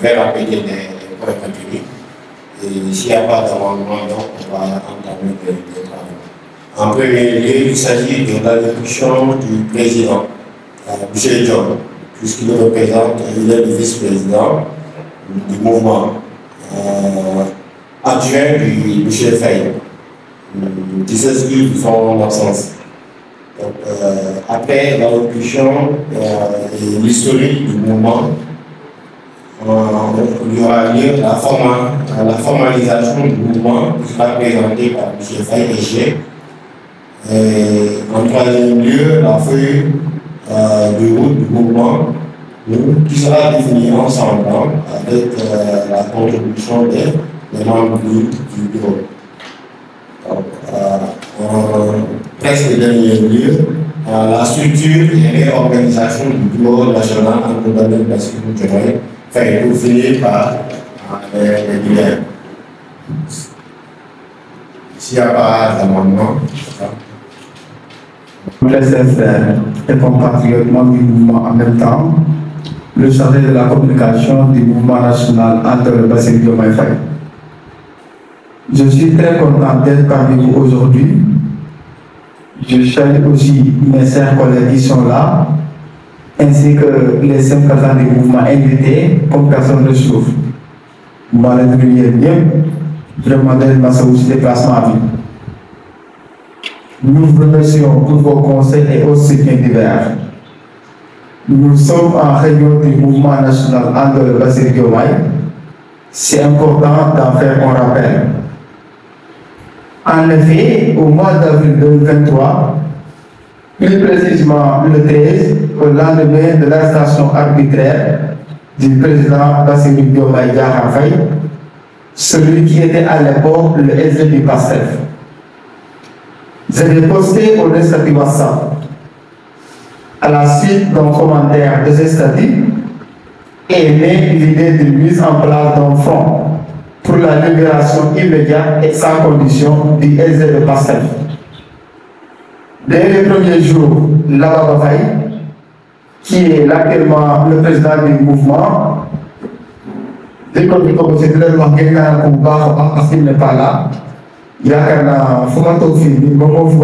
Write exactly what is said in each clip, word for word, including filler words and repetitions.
vais rappeler les points contenus. Et s'il n'y a pas d'amendement, donc on va entamer les travaux. En premier lieu, il s'agit de l'allocution du président, euh, M. John, puisqu'il représente, il est le vice-président du mouvement, euh, adjoint du M. Faye, qui s'excuse de son absence. Donc, euh, après l'allocution euh, et l'historique du mouvement, euh, il y aura lieu la, forma, la formalisation du mouvement qui sera présentée par M. Faye et G. Et en troisième lieu, la feuille euh, de route du mouvement qui sera définie ensemble avec euh, la contribution des, des membres du, du bureau. Donc, euh, en presque dernier lieu, euh, la structure et l'organisation du bureau national en Gouverneur Bassirou Diomaye fait tout finir par euh, les biens. S'il n'y a pas d'amendement, Mes frères et compatriotes membres du mouvement en même temps, le chargé de la communication du mouvement national entre le Bassirou Diomaye Faye. Je suis très content d'être parmi vous aujourd'hui. Je salue aussi mes chers collègues qui sont là, ainsi que les cinq personnes du mouvement invités comme personne de ressources. Moi, les druides bien, vraiment de ma aussi déplacement à vie. Nous vous remercions pour vos conseils et aussi bien divers. Nous sommes en réunion du mouvement national entre le Bassirou Diomaye. C'est important d'en faire un rappel. En effet, au mois d'avril deux mille vingt-trois, plus précisément le treize, au lendemain de l'arrestation arbitraire du président Bassirou Diomaye Diakhar Faye, celui qui était à l'époque le S D du PASTEF. J'ai posté au statut WhatsApp. À la suite d'un commentaire de ce statut, est née l'idée de mise en place d'un front pour la libération immédiate et sans condition du S D de PASTEF. Dès les premiers jours, Laba Faye, qui est actuellement le président du mouvement, dès qu'on dit que c'est très loin quelqu'un qu'on va parce qu'il n'est pas là, il y a un photographie, il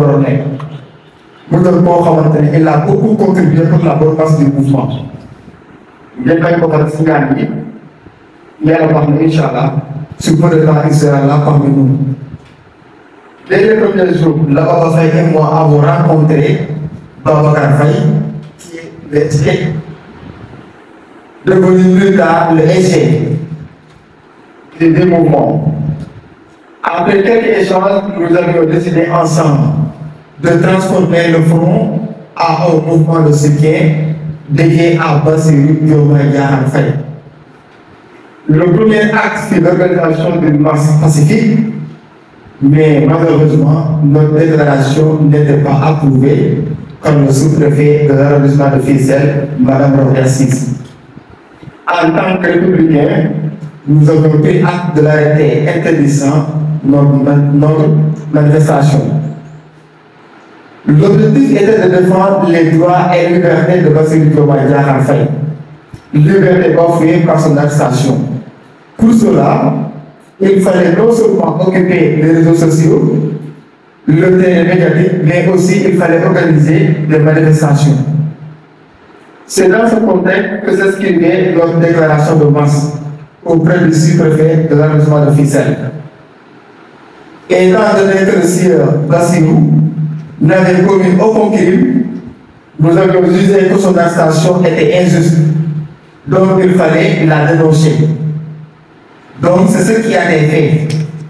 il a beaucoup contribué pour la bonne passe du mouvement. Il y a un peu de signaler, il y a la parole, Inch'Allah, sur peu de temps, il sera là parmi nous. Dès les premiers jours, Laba Faye et moi avons rencontré Babacar Faye, qui est le S G, devenu plus tard le S G des deux mouvements. Après quelques échanges, nous avions décidé ensemble de transformer le front à un mouvement de soutien dédié à Bassirou Diomaye Diakhar Faye. Le premier acte, c'est l'organisation d'une marche pacifique, mais malheureusement, notre déclaration n'était pas approuvée comme le sous-préfet de l'arrondissement de Fissel, Mme Roger Six. En tant que républicain, nous avons pris acte de l'arrêté interdisant notre, notre manifestation. L'objectif était de défendre les droits et libertés de Bassirou Diomaye Diakhar Faye, liberté bafouée par son arrestation. Pour cela, il fallait non seulement occuper les réseaux sociaux, le terrain médiatique, mais aussi il fallait organiser des manifestations. C'est dans ce contexte que s'inscrivait notre déclaration de masse auprès du sous-préfet de l'arrondissement de Fissel. Étant donné que le sieur Bassirou n'avait commis aucun crime, nous avions jugé que son arrestation était injuste. Donc il fallait la dénoncer. Donc c'est ce qui a été fait.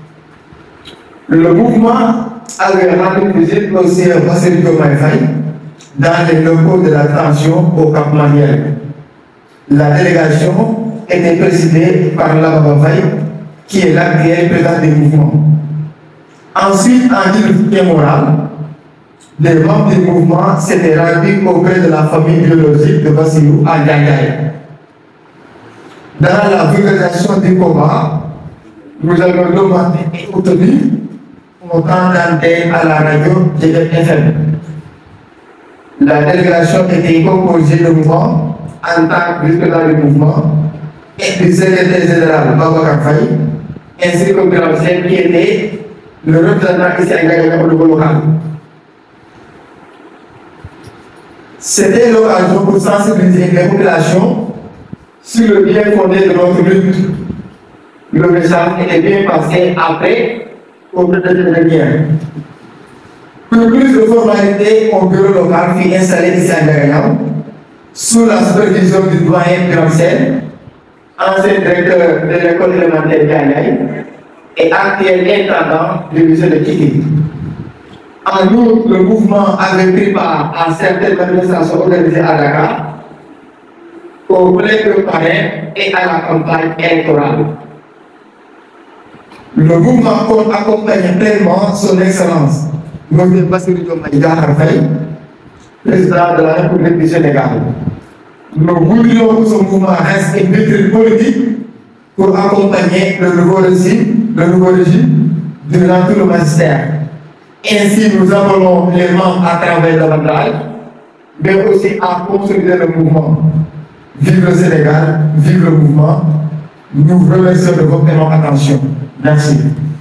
Le mouvement avait rendu visite au sieur Bassirou Diomaye Faye dans les locaux de la tension au Cap Manuel. La délégation était présidée par Laba Faye, qui est l'actuel président du mouvement. Ensuite, en guise de soutien moral, les membres du mouvement s'étaient rendus auprès de la famille biologique de Bassirou à Ndiaye. Dans la vulgarisation du combat, nous avons demandé et obtenu un temps d'antenne à la radio G F M. La délégation était composée de mouvement en tant que président du mouvement et du secrétaire général Babacar Faye, ainsi que Birame Sène qui était le représentant ici à Ngaïa au niveau local. C'était l'occasion pour sensibiliser les populations sur le bien fondé de notre lutte. Le message était bien passé après au président de bien. Pour plus de formalité, un bureau local fut installé ici à Ngaïa sous la supervision du doyen Birame Sène, ancien directeur de l'école élémentaire Ngaïa et actuel intendant du musée de Kiki. En outre, le mouvement avait pris part à certaines manifestations organisées à Dakar, au plein parrain et à la campagne électorale. Le mouvement accompagne pleinement son excellence, M. Bassirou Diomaye Diakhar Faye, président de la République du Sénégal. Nous voulions que ce mouvement reste une vitrine politique pour accompagner le nouveau régime, le nouveau régime durant tout le magistère. Ainsi, nous appelons les membres à travers davantage, mais aussi à consolider le mouvement. Vive le Sénégal, vive le mouvement. Nous vous remercions de votre attention. Merci.